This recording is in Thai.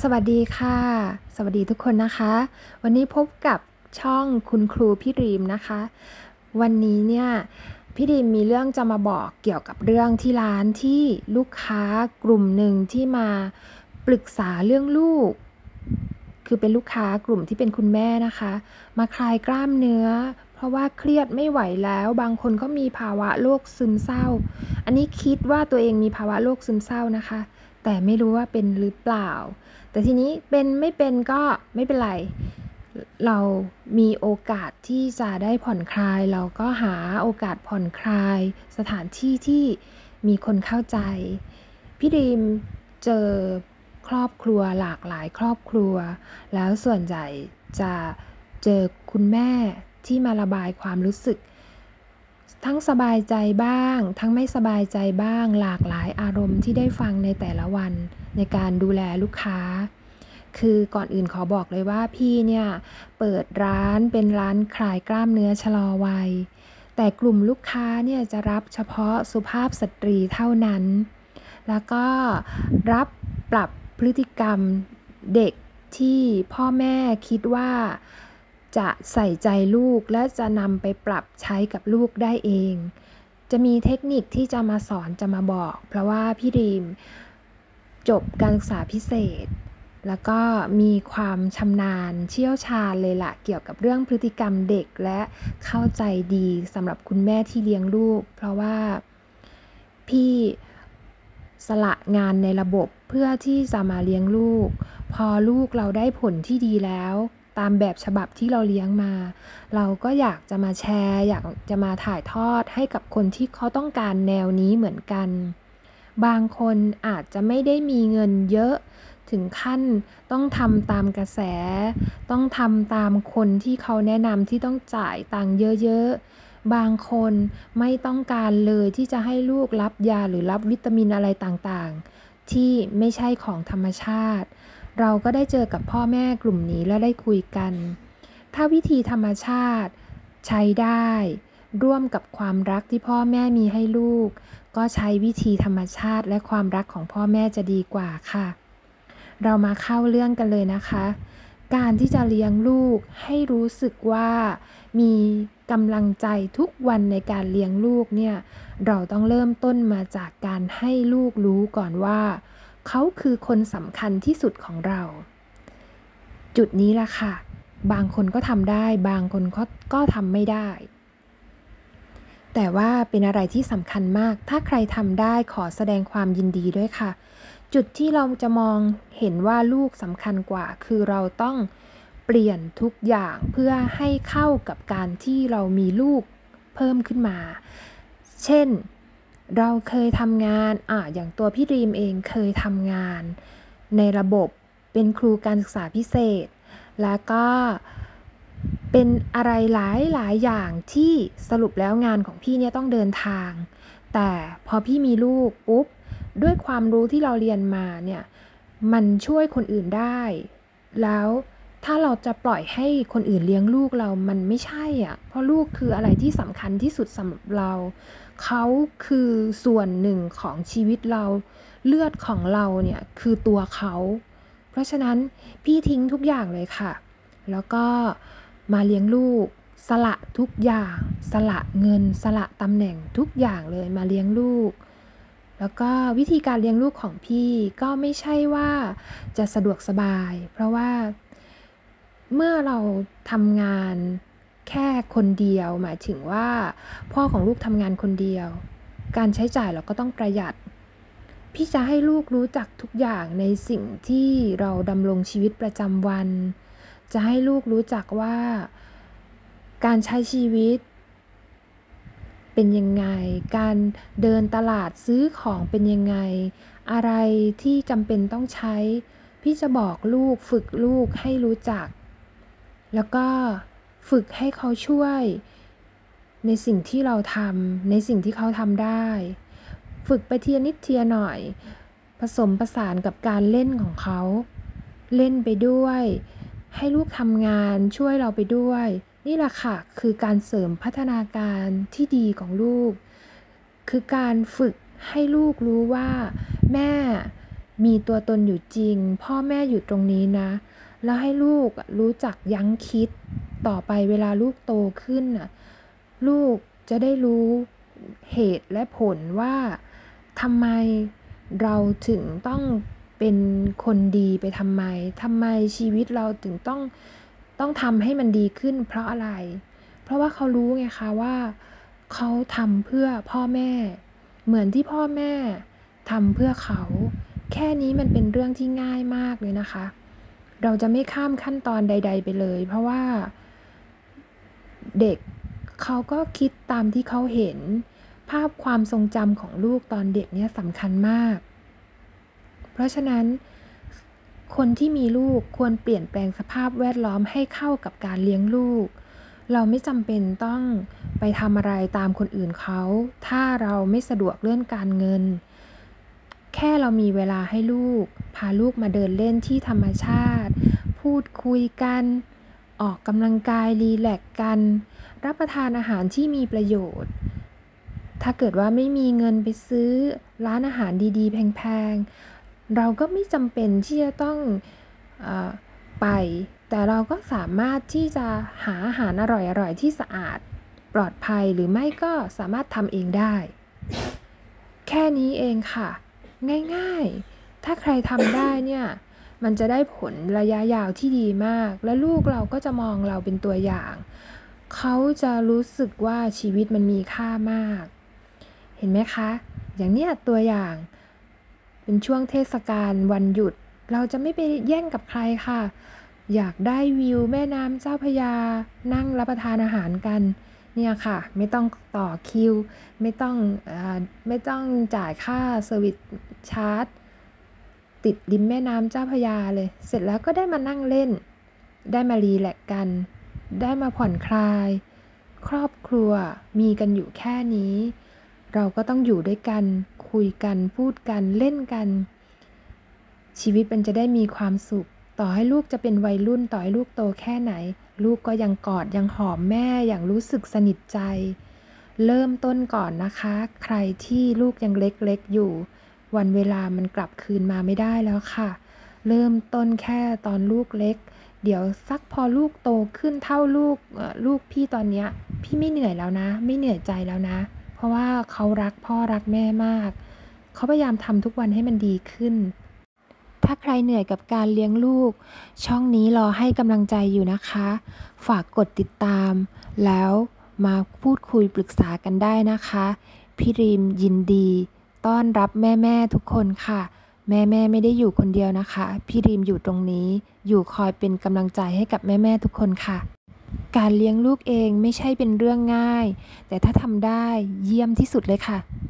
สวัสดีค่ะสวัสดีทุกคนนะคะวันนี้พบกับช่องคุณครูพี่รีมนะคะวันนี้เนี่ยพี่รีมมีเรื่องจะมาบอกเกี่ยวกับเรื่องที่ร้านที่ลูกค้ากลุ่มหนึ่งที่มาปรึกษาเรื่องลูกคือเป็นลูกค้ากลุ่มที่เป็นคุณแม่นะคะมาคลายกล้ามเนื้อเพราะว่าเครียดไม่ไหวแล้วบางคนก็มีภาวะโรคซึมเศร้าอันนี้คิดว่าตัวเองมีภาวะโรคซึมเศร้านะคะแต่ไม่รู้ว่าเป็นหรือเปล่าแต่ทีนี้เป็นไม่เป็นก็ไม่เป็นไรเรามีโอกาสที่จะได้ผ่อนคลายเราก็หาโอกาสผ่อนคลายสถานที่ที่มีคนเข้าใจพี่ดีมเจอครอบครัวหลากหลายครอบครัวแล้วส่วนใหญ่จะเจอคุณแม่ที่มาระบายความรู้สึกทั้งสบายใจบ้างทั้งไม่สบายใจบ้างหลากหลายอารมณ์ที่ได้ฟังในแต่ละวันในการดูแลลูกค้าคือก่อนอื่นขอบอกเลยว่าพี่เนี่ยเปิดร้านเป็นร้านคลายกล้ามเนื้อชะลอวัยแต่กลุ่มลูกค้าเนี่ยจะรับเฉพาะสุภาพสตรีเท่านั้นแล้วก็รับปรับพฤติกรรมเด็กที่พ่อแม่คิดว่าจะใส่ใจลูกและจะนำไปปรับใช้กับลูกได้เองจะมีเทคนิคที่จะมาสอนจะมาบอกเพราะว่าพี่รีมจบการศึกษาพิเศษแล้วก็มีความชำนาญเชี่ยวชาญเลยล่ะเกี่ยวกับเรื่องพฤติกรรมเด็กและเข้าใจดีสำหรับคุณแม่ที่เลี้ยงลูกเพราะว่าพี่สละงานในระบบเพื่อที่จะมาเลี้ยงลูกพอลูกเราได้ผลที่ดีแล้วตามแบบฉบับที่เราเลี้ยงมาเราก็อยากจะมาแชร์อยากจะมาถ่ายทอดให้กับคนที่เขาต้องการแนวนี้เหมือนกันบางคนอาจจะไม่ได้มีเงินเยอะถึงขั้นต้องทำตามกระแสต้องทำตามคนที่เขาแนะนำที่ต้องจ่ายตังค์เยอะๆบางคนไม่ต้องการเลยที่จะให้ลูกรับยาหรือรับวิตามินอะไรต่างๆที่ไม่ใช่ของธรรมชาติเราก็ได้เจอกับพ่อแม่กลุ่มนี้และได้คุยกันถ้าวิธีธรรมชาติใช้ได้ร่วมกับความรักที่พ่อแม่มีให้ลูกก็ใช้วิธีธรรมชาติและความรักของพ่อแม่จะดีกว่าค่ะเรามาเข้าเรื่องกันเลยนะคะการที่จะเลี้ยงลูกให้รู้สึกว่ามีกำลังใจทุกวันในการเลี้ยงลูกเนี่ยเราต้องเริ่มต้นมาจากการให้ลูกรู้ก่อนว่าเขาคือคนสำคัญที่สุดของเราจุดนี้ล่ะค่ะบางคนก็ทำได้บางคนก็ทำไม่ได้แต่ว่าเป็นอะไรที่สำคัญมากถ้าใครทำได้ขอแสดงความยินดีด้วยค่ะจุดที่เราจะมองเห็นว่าลูกสำคัญกว่าคือเราต้องเปลี่ยนทุกอย่างเพื่อให้เข้ากับการที่เรามีลูกเพิ่มขึ้นมาเช่นเราเคยทำงานอย่างตัวพี่รีมเองเคยทำงานในระบบเป็นครูการศึกษาพิเศษแล้วก็เป็นอะไรหลายอย่างที่สรุปแล้วงานของพี่เนี่ยต้องเดินทางแต่พอพี่มีลูกปุ๊บด้วยความรู้ที่เราเรียนมาเนี่ยมันช่วยคนอื่นได้แล้วถ้าเราจะปล่อยให้คนอื่นเลี้ยงลูกเรามันไม่ใช่เพราะลูกคืออะไรที่สำคัญที่สุดสำหรับเราเขาคือส่วนหนึ่งของชีวิตเราเลือดของเราเนี่ยคือตัวเขาเพราะฉะนั้นพี่ทิ้งทุกอย่างเลยค่ะแล้วก็มาเลี้ยงลูกสละทุกอย่างสละเงินสละตำแหน่งทุกอย่างเลยมาเลี้ยงลูกแล้วก็วิธีการเลี้ยงลูกของพี่ก็ไม่ใช่ว่าจะสะดวกสบายเพราะว่าเมื่อเราทำงานแค่คนเดียวหมายถึงว่าพ่อของลูกทำงานคนเดียวการใช้จ่ายเราก็ต้องประหยัดพี่จะให้ลูกรู้จักทุกอย่างในสิ่งที่เราดำรงชีวิตประจำวันจะให้ลูกรู้จักว่าการใช้ชีวิตเป็นยังไงการเดินตลาดซื้อของเป็นยังไงอะไรที่จำเป็นต้องใช้พี่จะบอกลูกฝึกลูกให้รู้จักแล้วก็ฝึกให้เขาช่วยในสิ่งที่เราทำในสิ่งที่เขาทำได้ฝึกไปทีละนิดทีละหน่อยผสมผสานกับการเล่นของเขาเล่นไปด้วยให้ลูกทำงานช่วยเราไปด้วยนี่แหละค่ะคือการเสริมพัฒนาการที่ดีของลูกคือการฝึกให้ลูกรู้ว่าแม่มีตัวตนอยู่จริงพ่อแม่อยู่ตรงนี้นะแล้วให้ลูกรู้จักยั้งคิดต่อไปเวลาลูกโตขึ้นน่ะลูกจะได้รู้เหตุและผลว่าทำไมเราถึงต้องเป็นคนดีไปทำไมชีวิตเราถึงต้องทำให้มันดีขึ้นเพราะอะไรเพราะว่าเขารู้ไงคะว่าเขาทำเพื่อพ่อแม่เหมือนที่พ่อแม่ทำเพื่อเขาแค่นี้มันเป็นเรื่องที่ง่ายมากเลยนะคะเราจะไม่ข้ามขั้นตอนใดๆไปเลยเพราะว่าเด็กเขาก็คิดตามที่เขาเห็นภาพความทรงจำของลูกตอนเด็กเนี่ยสำคัญมากเพราะฉะนั้นคนที่มีลูกควรเปลี่ยนแปลงสภาพแวดล้อมให้เข้ากับการเลี้ยงลูกเราไม่จำเป็นต้องไปทำอะไรตามคนอื่นเขาถ้าเราไม่สะดวกเรื่องการเงินแค่เรามีเวลาให้ลูกพาลูกมาเดินเล่นที่ธรรมชาติพูดคุยกันออกกำลังกายรีแลกซ์กันรับประทานอาหารที่มีประโยชน์ถ้าเกิดว่าไม่มีเงินไปซื้อร้านอาหารดีๆแพงๆเราก็ไม่จำเป็นที่จะต้องไปแต่เราก็สามารถที่จะหาอาหารอร่อยๆที่สะอาดปลอดภัยหรือไม่ก็สามารถทำเองได้แค่นี้เองค่ะง่ายๆถ้าใครทำได้เนี่ยมันจะได้ผลระยะยาวที่ดีมากและลูกเราก็จะมองเราเป็นตัวอย่างเขาจะรู้สึกว่าชีวิตมันมีค่ามากเห็นไหมคะอย่างเนี้ยตัวอย่างเป็นช่วงเทศกาลวันหยุดเราจะไม่ไปแย่งกับใครค่ะอยากได้วิวแม่น้ำเจ้าพระยานั่งรับประทานอาหารกันเนี่ยค่ะไม่ต้องต่อคิวไม่ต้องจ่ายค่าเซอร์วิสชาร์จติดริมแม่น้ำเจ้าพระยาเลยเสร็จแล้วก็ได้มานั่งเล่นได้มารีแลกซ์กันได้มาผ่อนคลายครอบครัวมีกันอยู่แค่นี้เราก็ต้องอยู่ด้วยกันคุยกันพูดกันเล่นกันชีวิตมันจะได้มีความสุขต่อให้ลูกจะเป็นวัยรุ่นต่อให้ลูกโตแค่ไหนลูกก็ยังกอดยังหอมแม่อย่างรู้สึกสนิทใจเริ่มต้นก่อนนะคะใครที่ลูกยังเล็กๆอยู่วันเวลามันกลับคืนมาไม่ได้แล้วค่ะเริ่มต้นแค่ตอนลูกเล็กเดี๋ยวสักพอลูกโตขึ้นเท่าลูกพี่ตอนเนี้ยพี่ไม่เหนื่อยแล้วนะไม่เหนื่อยใจแล้วนะเพราะว่าเขารักพ่อรักแม่มากเขาพยายามทำทุกวันให้มันดีขึ้นถ้าใครเหนื่อยกับการเลี้ยงลูกช่องนี้รอให้กำลังใจอยู่นะคะฝากกดติดตามแล้วมาพูดคุยปรึกษากันได้นะคะพี่รีมยินดีต้อนรับแม่ๆทุกคนค่ะแม่ไม่ได้อยู่คนเดียวนะคะพี่รีมอยู่ตรงนี้อยู่คอยเป็นกำลังใจให้กับแม่ๆทุกคนค่ะการเลี้ยงลูกเองไม่ใช่เป็นเรื่องง่ายแต่ถ้าทำได้เยี่ยมที่สุดเลยค่ะ